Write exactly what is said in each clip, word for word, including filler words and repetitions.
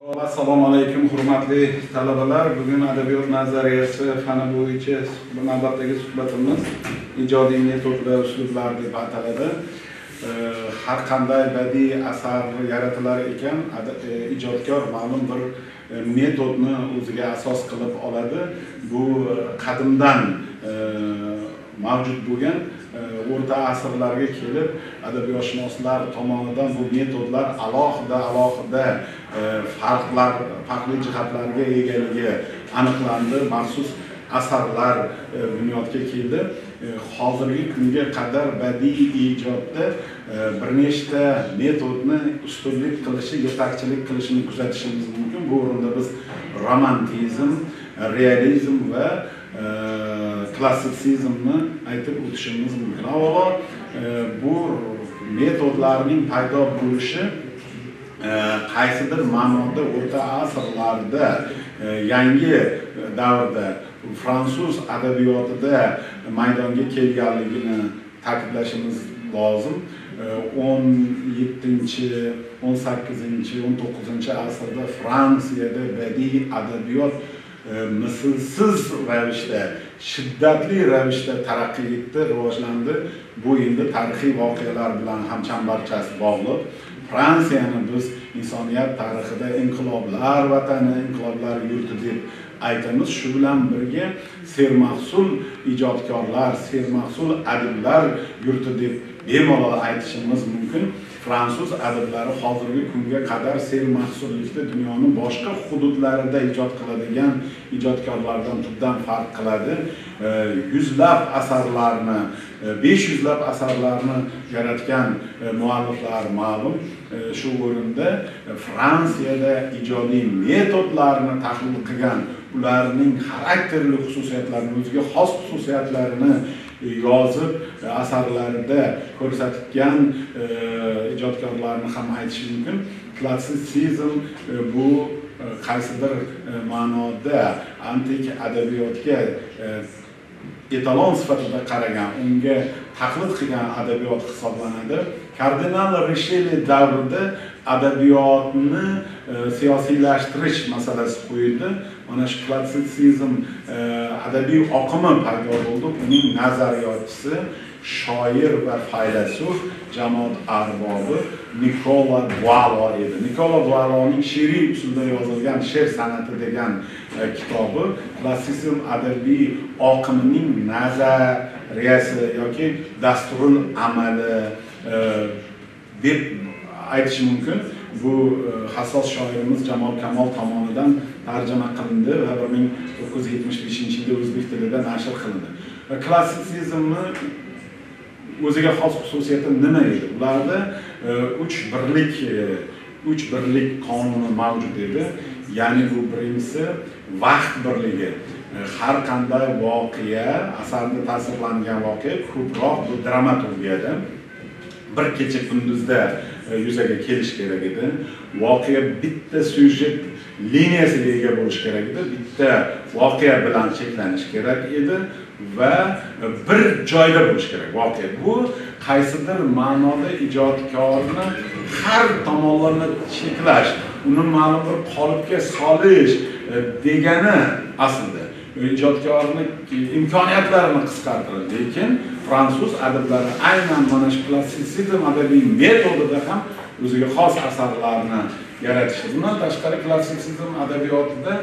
Assalomu alaykum hurmatli talabalar. Bugun adabiyot nazariyasi fani bo'yicha navbatdagi suhbatimiz ijodiy metod va uslublar deb ataladi. Har qanday badiiy asar yaratilar ekan, ijodkor ma'lum bir metodni o'ziga asos qilib oladi. Bu qadimdan mavjud bo'lgan, o'rta asrlarga kelib adabiyotshunoslar tomonidan bu metodlar alohida alohida farqlar, farqli jihatlarga egaligi aniqlandi. Maxsus asarlar bunyodga keldi. Hozirgi kunga qadar badiiy ijodda bir nechta metodni ustunlik qilishi, yetakchilik qilishini kuzatishimiz mumkin. Bu o'rinda biz romantizm, realizm va klassitsizmni aytib o'tishimiz mumkin. Avvalo bu metodlarning paydo bo'lishi qaysidir ma'noda o'rta asrlarda, yangi davrda fransuz adabiyotida maydonga kelganligini ta'kidlashimiz lozim. o'n yettinchi, o'n sakkizinchi, o'n to'qqizinchi asrda Fransiyada badiiy adabiyot mislsiz ravishda, shiddatli ravishda taraqqiy etdi, rivojlandi. Bu endi tarixiy voqealar bilan ham chambarchas bog'liq. Fransiyani biz insoniyat tarixida inqiloblar vatani, inqiloblar yurti deb aytamiz. Shu bilan birga sermahsul ijodkorlar, sermahsul adiblar yurti deb bemalol aytishimiz mumkin. Fransuz adiblari hozirgi kunga qadar sermahsullikda dunyoning boshqa hududlarida ijod qiladigan ijodkorlardan tubdan farq qiladi. Yuzlab asarlarni, besh yuzlab asarlarni yaratgan mualliflar ma'lum. Shu o'rinda Fransiyada ijodiy metodlarni tahlil qilgan, ularning xarakterli xususiyatlarini, o'ziga xos xususiyatlarini yozib asarlarida ko'rsatgan ijodkorlarni ham aytish mumkin. Klassitsizm bu qaysidir ma'noda antik adabiyotga etalon sifatida qaragan, unga taqlid qilgan adabiyot hisoblanadi. Kardinal Rishele davrida adabiyotni siyosiylashtirish masalasi qo'yildi. Mana shu klassitsizm adabiy oqimi paydo bo'ldi. Uning nazariyotchisi shoir va faylasuf, jamoat arbobi Nikola Boileau edi. Nikola Boileauning she'riy usulda yozilgan She'r san'ati degan kitobi klassitsizm adabiy oqimining nazariyasi yoki dasturul amali deb aytish mumkin. Bu hassos shoirimiz Jamol Kamol tomonidan tarjima qilindi va bir ming to'qqiz yuz yetmish beshinchi yilda o'zbek tilida nashr qilindi. Klassitsizmni o'ziga xos xususiyati nima edi? Ularda uch birlik, uch birlik qonuni mavjud edi. Ya'ni bu birinchisi vaqt birligi. Har qanday voqea, asarda tasvirlangan voqea ko'proq bu dramaturgiyada bir kecha kunduzda yuzaga kelish kerak edi. Voqea bitta syujet liniyasiga ega bo'lish kerak edi. Bitta voqea bilan cheklanish kerak edi va bir joyda bo'lish kerak voqea. Bu qaysidir ma'noda ijodkorni har tomonlama cheklash, uni ma'lum bir qolipga solish degani aslida ijodkorning imkoniyatlarini qisqartiradi. Lekin fransuz adiblari aynan mana shu klassitsizm adabiy metodida ham o'ziga xos asarlarni yaratishi. Bundan tashqari klassitsizm adabiyotida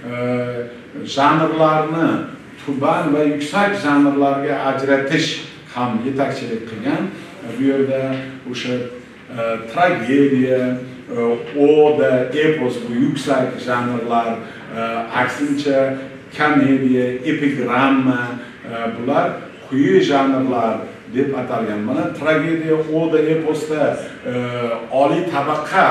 janrlarni tuban va yuksak janrlarga ajratish ham yetakchilik qilgan. Bu yerda o'sha tragediya, oda, epos bu yuksak janrlar, aksincha komediya, epigramma bular quyi janrlar deb atalgan. Mana tragediya, oda, eposda oliy tabaqa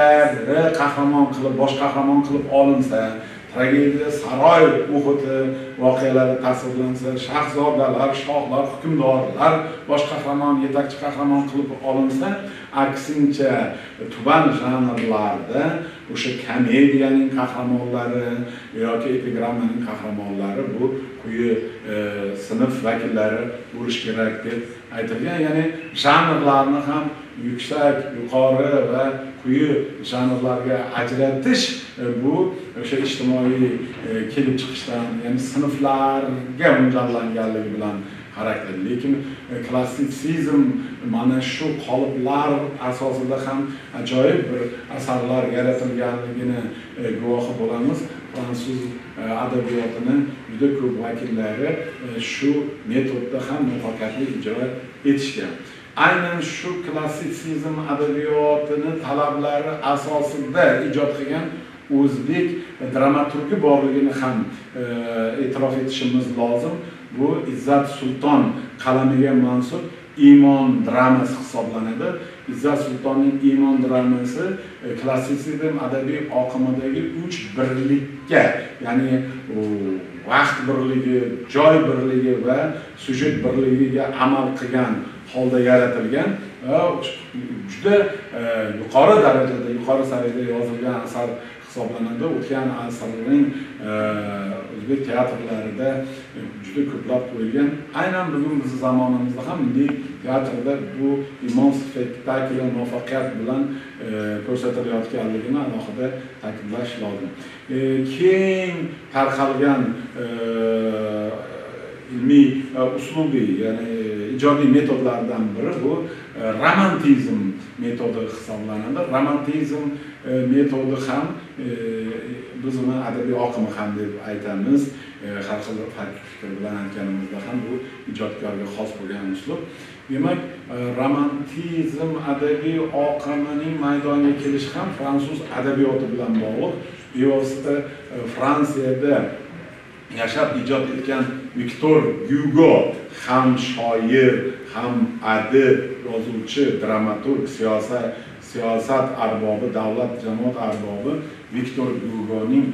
vakillari qahramon qilib, bosh qahramon qilib olinsa, tragediya saroy muhiti, voqealari tasvirlansa, shahzodalar, shohlar, hukmdorlar bosh qahramon, yetakchi qahramon qilib olinsa, aksincha tuban janrlarda o'sha komediyaning qahramonlari yoki epigrammaning qahramonlari bu quyi sinf vakillari bo'lish kerak deb aytilgan. Ya'ni janrlarni ham yuksak, yuqori va quyi janrlarga ajratish bu o'sha ijtimoiy kelib chiqishdan, ya'ni sinflarga mo'ljallanganligi bilan xarakterli. Lekin klassitsizm mana shu qoliplar asosida ham ajoyib bir asarlar yaratilganligini guvohi bo'lamiz. Fransuz adabiyotini juda ko'p vakillari shu metodda ham muvaffaqiyatli ijro etishgan. Aynan shu klassitsizm adabiyotini talablari asosida ijod qilgan o'zbek dramaturgi borligini ham e'tirof etishimiz lozim. Bu Izzat Sulton qalamiga mansub Iymon dramasi hisoblanadi. Izzat Sultonning Iymon dramasi klassitsizm adabiy oqimidagi uch birlikka, ya'ni vaqt birligi, joy birligi va syujet birligiga amal qilgan holda yaratilgan va juda yuqori darajada, yuqori saviyada yozilgan asar hisoblanadi. O'tgan asrning o'zbek teatrlarida juda ko'plab qo'yilgan. Aynan bugun bizning zamonimizda ham milliy teatrda bu Imom spektakli muvaffaqiyat bilan ko'rsatilayotganligini alohida ta'kidlash lozim. Keng tarqalgan ilmiy uslubiy, ya'ni ijodiy metodlardan biri bu romantizm metodi hisoblanadi. Romantizm metodi ham biz uni adabiy oqimi ham deb aytamiz. Har xil farqli fikr bilan aytganimizda ham bu ijodkorga xos bo'lgan uslub. Demak, romantizm adabiy oqimining maydonga kelishi ham fransuz adabiyoti bilan bog'liq. Bevosita Fransiyada yashab ijod etgan Victor Hugo ham shoir, ham adib, yozuvchi, dramaturg, siyosat siyosat arbobi, davlat jamoat arbobi Victor Hugoning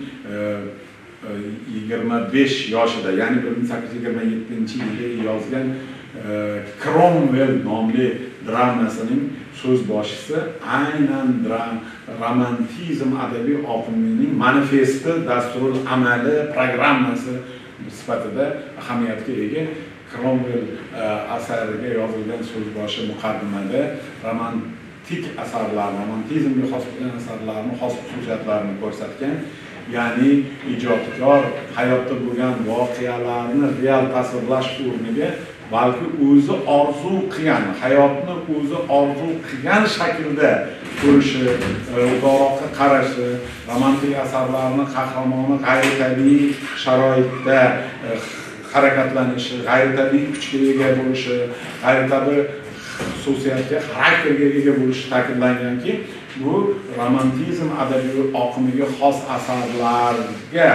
yigirma besh yoshida, ya'ni bir ming sakkiz yuz yigirma yettinchi yilda yozgan Cromwell nomli dramasining so'z boshisi aynan romantizm adabiy oqimining manifesti, dasturul amali, programmasi sifatida ahamiyatga ega. Cromwell asariga yozilgan so'z boshi muqaddimada romantik asarlar, romantizmga xos bo'lgan asarlarning xos xususiyatlarini ko'rsatgan. Ya'ni ijodkor hayotda bo'lgan voqealarni real tasvirlash o'rniga balki o'zi orzu qilgan, hayotni o'zi orzu qilgan shaklda ko'rishi, uzoqroqqa qarashi, romantik asarlarning qahramoni g'ayritabiiy sharoitda harakatlanishi, g'ayritabiiy kuchga ega bo'lishi, g'ayritabiiy xususiyatga, xarakterga ega bo'lishi ta'kidlanganki, bu romantizm adabiy oqimiga xos asarlarga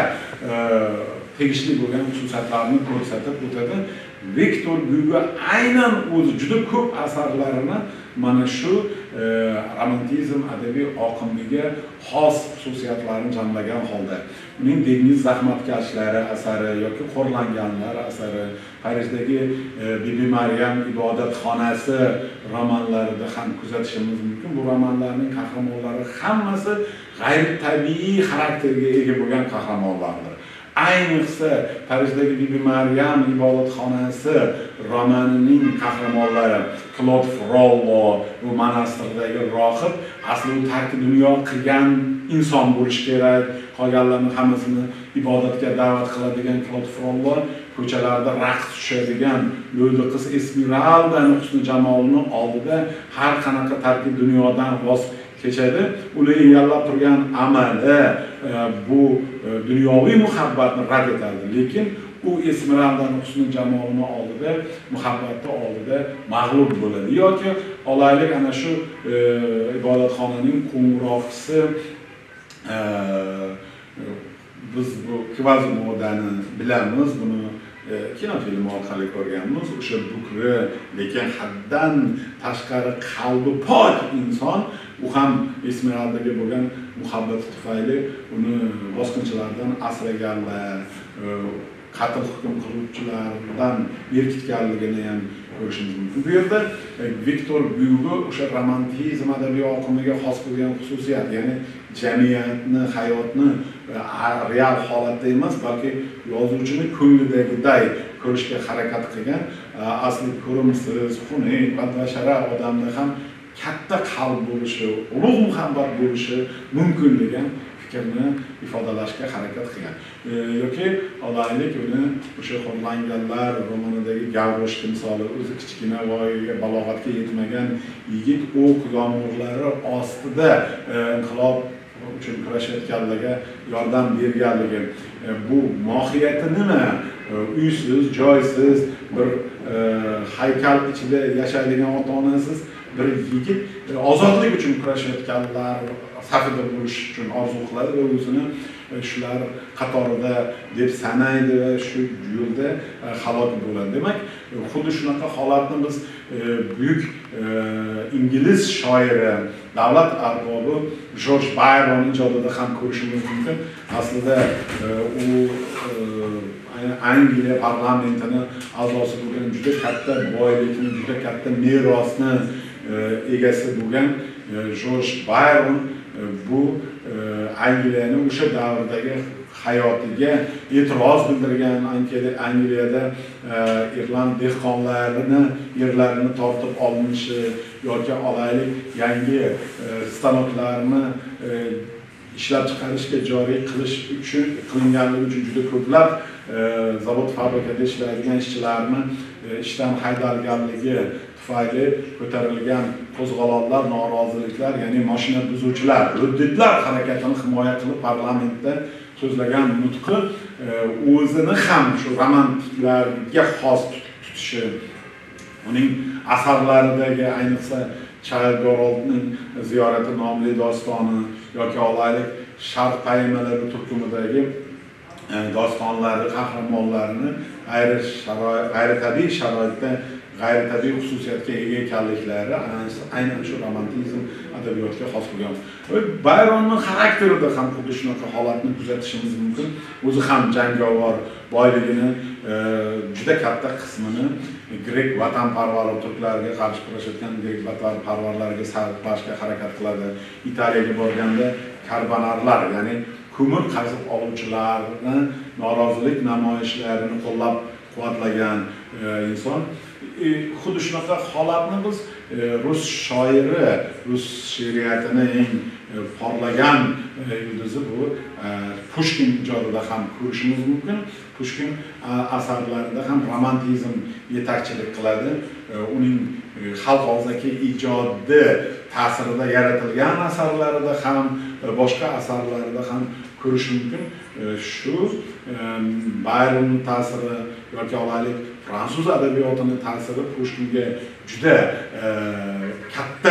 tegishli bo'lgan xususiyatlarni ko'rsatib o'tadi. Victor Hugo aynan o'zi juda ko'p asarlarini mana shu romantizm adabiy oqimiga xos xususiyatlarni jamlagan holda, uning dengiz zahmatkashlari asari yoki qo'rlanganlar asari, Parijdagi Bibi Maryam ibodatxonasi romanlarida ham kuzatishimiz mumkin. Bu romanlarning qahramonlari hammasi g'ayritabiiy xarakterga ega bo'lgan qahramonlardir. Ayniqsa Parijdagi Bibi Maryam ibodatxonasi romanining qahramonlari Claude Frollo, bu monastirdagi rohib, asli u tarki dunyo qilgan inson bo'lish kerak, qolganlarning hammasini ibodatga da'vat qiladigan Claude Frollo ko'chalarda raqs tushadigan lo'li qiz Esmeralda husni jamolini oldida har qanaqa tarki dunyodan voz kechadi. Ular egallab turgan amali bu dunyoviy muhabbatni rad etadi, lekin u Esmeraldaning husni jamolini oldida, muhabbati oldida mag'lub bo'ladi. Yoki olaylik ana shu ibodatxonaning qo'ng'iroqchisi, biz bu Kvazimodani bilamiz, buni kinofilm orqali ko'rganmiz. O'sha bukri, lekin haddan tashqari qalbi pok inson, u ham Esmeraldaga bo'lgan muhabbati tufayli uni bosqinchilardan asraganlar, qatl hukm qiluvchilardan berkitganligini ham ko'rishimiz mumkin. Bu yerda Viktor Hugo o'sha romantizm adabiy oqimiga xos bo'lgan xususiyat, ya'ni jamiyatni, hayotni real holatda emas, balki yozuvchini ko'nglidagiday ko'rishga harakat qilgan, asli ko'rimsiz, xunuk, badbashara odamda ham katta qalb bo'lishi, ulug' muhabbat bo'lishi mumkin degan fikrni ifodalashga harakat qilgan. Yoki olaylik uni o'sha Xorlanganlar romanidagi Gavrosh timsoli, o'zi kichkina voyaga, balog'atga yetmagan yigit o'q yomg'irlari ostida inqilob uchun kurashayotganlarga yordam berganligi. Bu mohiyati nima? Uysiz, joysiz, bir haykal ichida yashaydigan ota-onasiz bir yigit ozodlik uchun kurashayotganlar safida bo'lish uchun orzu qiladi va o'zini shular qatorida deb sanaydi va shu yo'lda halok bo'ladi. Demak, xuddi shunaqa holatni biz buyuk ingliz shoiri, davlat arbobi Jorj Bayron ijodida ham ko'rishimiz mumkin. Aslida u Angliya parlamentini a'zosi bo'lgan, juda katta boylikni, juda katta merosni egasi bo'lgan Jorj Bayron bu Angliyani o'sha davrdagi hayotiga e'tiroz bildirgan. Angliyada Irland dehqonlarini yerlarini tortib olinishi yoki olaylik yangi stanoklarni ishlab chiqarishga joriy qilish uchun qilinganligi uchun juda ko'plab zavod fabrikada ishlaydigan ishchilarni ishdan haydalganligi tufayli ko'tarilgan qo'zg'olonlar, noroziliklar, ya'ni mashina buzuvchilar, rudditlar harakatini himoya qilib parlamentda so'zlagan nutqi o'zini ham shu romantiklarga xos tutishi, uning asarlaridagi ayniqsa Child Garoldning ziyorati nomli dostoni yoki olaylik Sharq paymalari turkumidagi dostonlari, qahramonlarini g'ayritabiiy sharoitda g'ayritabiiy xususiyatga ega ekanliklari aynan shu romantizm adabiyotga xos bo'lgan. Bayronning xarakterida ham xuddi shunaqa holatni kuzatishimiz mumkin. O'zi ham jangovar, boyligini juda katta qismini grek vatanparvar turklarga qarshi kurashayotgan grek vatanparvarlarga sarflashga harakat qiladi. Italiyaga borganda karbonarlar, ya'ni ko'mir qazib oluvchilarni norozilik namoyishlarini qo'llab-quvvatlagan inson. Xuddi shunaqa holatni biz rus shoiri, rus she'riyatining eng porlagan yulduzi bu Pushkin ijodida ham ko'rishimiz mumkin. Pushkin asarlarida ham romantizm yetakchilik qiladi. Uning xalq og'zaki ijodi ta'sirida yaratilgan asarlarida ham, boshqa asarlarida ham ko'rish mumkin. Shu Bayronning ta'siri yoki olaylik fransuz adabiyotining ta'siri Pushkinga juda katta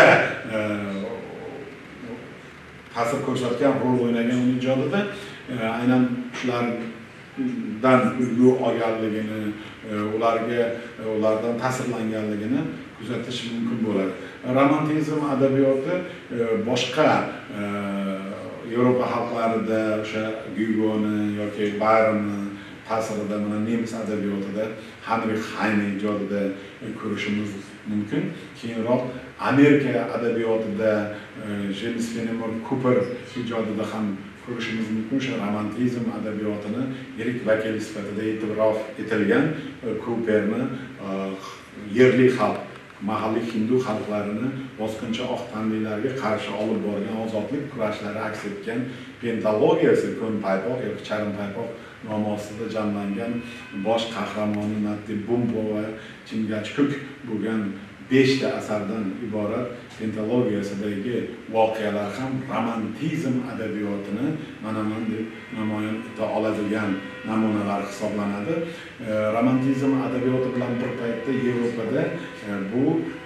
ta'sir ko'rsatgan, rol o'ynagan uning ijodida. Aynan shulardan ulgu olganligini, ularga ulardan ta'sirlanganligini kuzatish mumkin bo'ladi. Romantizm adabiyoti boshqa Yevropa xalqlarida o'sha Hugoni yoki Bayronni ta'sirida, mana nemis adabiyotida Heinrich Heine ijodida ko'rishimiz mumkin. Keyinroq Amerika adabiyotida James Fenimore Cooper ijodida ham ko'rishimiz mumkin. O'sha romantizm adabiyotini yirik vakili sifatida e'tirof etilgan Cooperni yerli xalq, mahalliy hindu xalqlarini bosqinchi oq tanlilarga qarshi olib borgan ozodlik kurashlari aks etgan pentalogiyasi, ko'n paypoq yoki charm paypoq nomi ostida jamlangan bosh qahramoni Natti Bumbo va Chingachgook bo'lgan beshta asardan iborat pentalogiyasidagi voqealar ham romantizm adabiyotini mana-mana deb namoyon eta oladigan namunalar hisoblanadi. Romantizm adabiyoti bilan bir paytda Yevropada bu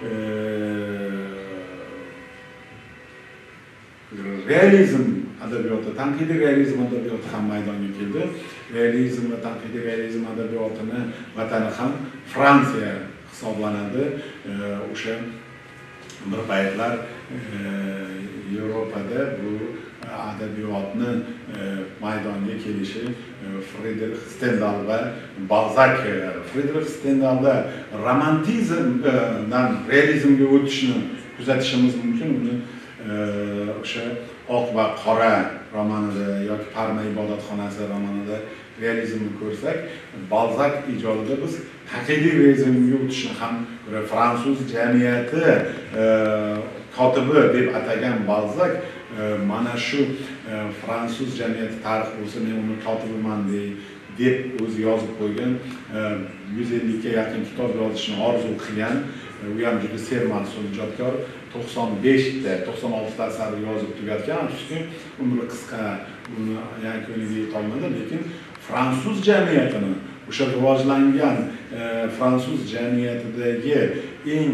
realizm adabiyoti, tanqidiy realizm adabiyoti ham maydonga keldi. Realizm va tanqidiy realizm adabiyotini vatani ham Fransiya hisoblanadi. O'sha bir paytlar Yevropada bu adabiyotni maydonga kelishi Friedrich Stendhal va Balzac. Friedrich Stendhalda romantizmdan realizmga o'tishni kuzatishimiz mumkin. Uni o'sha Oq va qora romanida yoki Parma ibodatxonasi romanida realizmni ko'rsak, Balzac ijodida biz haqiqiy realizmga o'tishni ham fransuz jamiyati kotibi deb atagan Balzac mana shu fransuz jamiyati tarix bo'lsa, men uni kotibiman deb o'zi yozib qo'ygan yuz ellikka yaqin kitob yozishni orzu qilgan, u ham juda sermas'ul ijodkor. to'qson beshta, to'qson oltita asar yozib tugatgan. Afsuski, umri qisqa, uni yakuniga yetolmadi, lekin fransuz jamiyatini, o'sha rivojlangan fransuz jamiyatidagi eng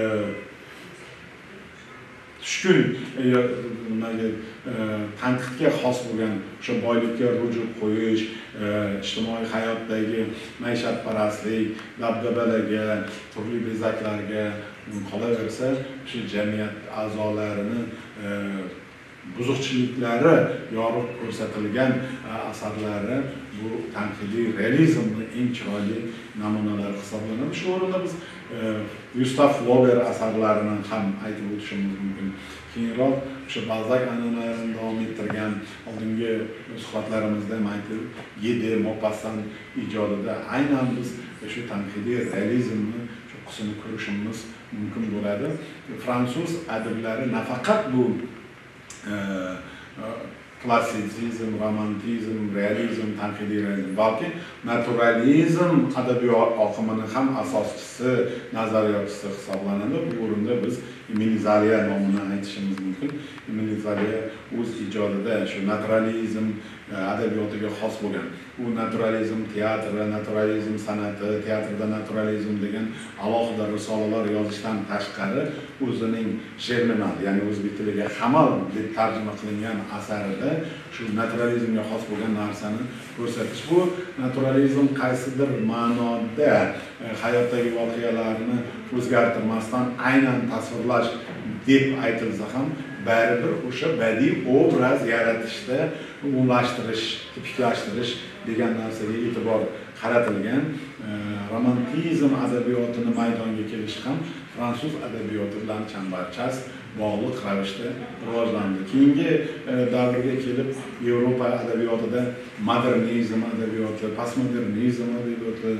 tushkun tanqidga xos bo'lgan o'sha boylikka rujuk qo'yish, ijtimoiy hayotdagi maishatparastlik, dabdabalarga, turli bezaklarga qolaversa, shu jamiyat a'zolarini buzuqchiliklari yorib ko'rsatilgan asarlari bu tanqidiy realizmning eng chiroyli namunalari hisoblanadi. Shu o'rinda biz Gustav Flaubert asarlarini ham aytib o'tishimiz mumkin. Keyinroq o'sha Balzac an'analarini davom ettirgan oldingi suhbatlarimizda ham aytib, Yedi Maupassant ijodida aynan biz shu tanqidiy realizmni cho'qqisini ko'rishimiz mumkin bo'ladi. Fransuz adablari nafaqat bu klassitsizm, romantizm, realizm, tanqidiy realizm, balki naturalizm adabiyot oqimini ham asoschisi, nazariyotchisi hisoblanadi. Bu o'rinda biz Emile Zola nomini aytishimiz mumkin. Emile Zola o'z ijodida shu naturalizm adabiyotiga xos bo'lgan, u naturalizm teatri, naturalizm san'ati, teatrda naturalizm degan alohida risolalar yozishdan tashqari o'zining Germinal, ya'ni o'zbek tiliga Hamal deb tarjima qilingan asarida shu naturalizmga xos bo'lgan narsani ko'rsatish. Bu naturalizm qaysidir ma'noda hayotdagi voqealarni o'zgartirmasdan aynan tasvirlash deb aytilsa ham, baribir o'sha badiiy obraz yaratishda umumlashtirish, tipiklashtirish degan narsaga e'tibor qaratilgan. Romantizm adabiyotini maydonga kelishi ham fransuz adabiyoti bilan chambarchas bog'liq ravishda rivojlandi. Keyingi davrga kelib Yevropa adabiyotida modernizm adabiyoti, postmodernizm adabiyoti,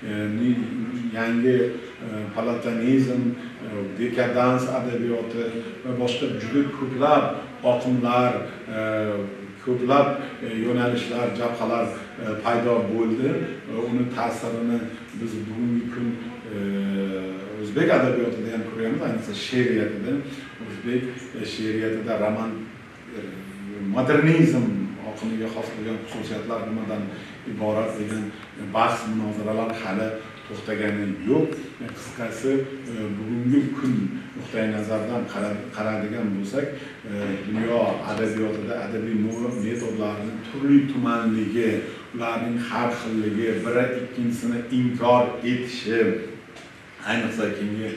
yangi palatonizm, dekadans adabiyoti va boshqa juda ko'plab oqimlar, ko'plab yo'nalishlar, jabhalar paydo bo'ldi. Uni ta'sirini biz bugungi kun o'zbek adabiyotida ham ko'ryapmiz, ayniqsa she'riyatida. O'zbek she'riyatida roman modernizm oqimiga xos bo'lgan xususiyatlar nimadan iborat degan bahs munozaralar hali to'xtagani yo'q. Qisqasi, bugungi kun nuqtai nazardan qaraydigan bo'lsak, dunyo adabiyotida adabiy metodlarning turli tumanligi, ularning har xilligi, biri ikkinchisini inkor etishi, ayniqsa keyingi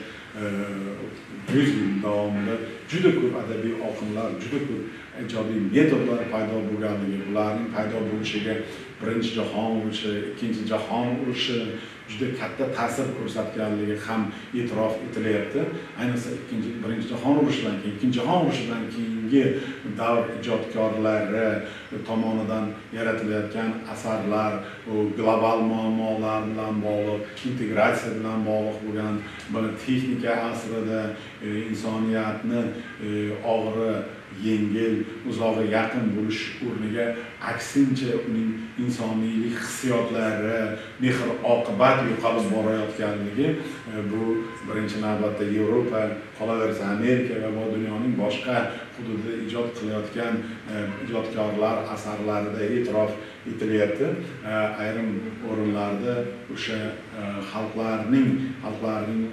yuz yil davomida juda ko'p adabiy oqimlar, juda ko'p ijodiy metodlar paydo bo'lganligi, bularning paydo bo'lishiga Birinchi jahon urushi, Ikkinchi jahon urushi juda katta ta'sir ko'rsatganligi ham e'tirof etilyapti. Ayniqsa ikkinchi Birinchi jahon urushidan keyin, Ikkinchi jahon urushidan keyingi davr ijodkorlari tomonidan yaratilayotgan asarlar, global muammolar bilan bog'liq, integratsiya bilan bog'liq bo'lgan, buni texnika asrida insoniyatni og'iri yengil, uzog'i yaqin bo'lish o'rniga aksincha uning insoniylik hissiyotlari, mehr oqibat yo'qolib borayotganligi, bu birinchi navbatda Yevropa, qolaversa Amerika va dunyoning boshqa hududida ijod qilayotgan ijodkorlar asarlarida e'tirof etilyapti. Ayrim o'rinlarda o'sha xalqlarning xalqlarning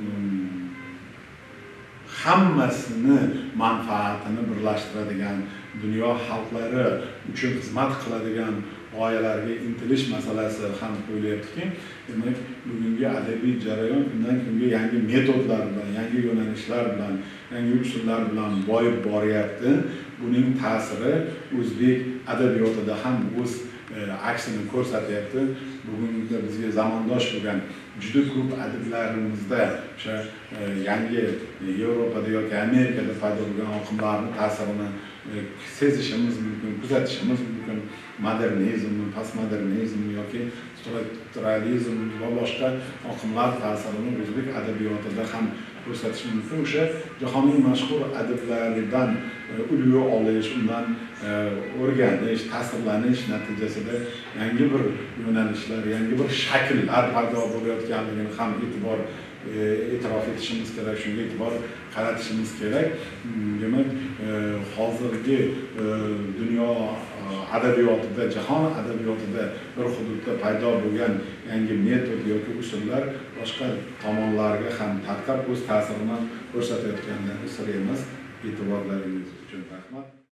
hammasini manfaatini birlashtiradigan, dunyo xalqlari uchun xizmat qiladigan g'oyalarga intilish masalasi ham qo'yilyaptiki, demak bugungi adabiy jarayon kundan kunga yangi metodlar bilan, yangi yo'nalishlar bilan, yangi usullar bilan boyib boryapti. Buning ta'siri o'zbek adabiyotida ham o'z aksini ko'rsatyapti. Bugungi bizga zamondosh bo'lgan juda ko'p adiblarimizda o'sha yangi Yevropada yoki Amerikada paydo bo'lgan oqimlarning ta'sirini sezishimiz mumkin, kuzatishimiz mumkin. Modernizm, postmodernizm yoki strukturalizm va boshqa oqimlar ta'sirini o'zbek adabiyotida ham ko'rsatish mumkin. O'sha jahoniy mashhur adiblardan ulgu olish, undan o'rganish, ta'sirlanish natijasida yangi bir yo'nalishlar, yangi bir shakllar paydo bo'layotganligini ham e'tibor e'tirof etishimiz kerak, shunga e'tibor qaratishimiz kerak. Demak, hozirgi dunyo adabiyotida, jahon adabiyotida bir hududda paydo bo'lgan yangi metod yoki usullar boshqa tomonlarga ham tarqab o'z ta'sirini ko'rsatayotganidan sir emas. E'tiborlaringiz uchun rahmat.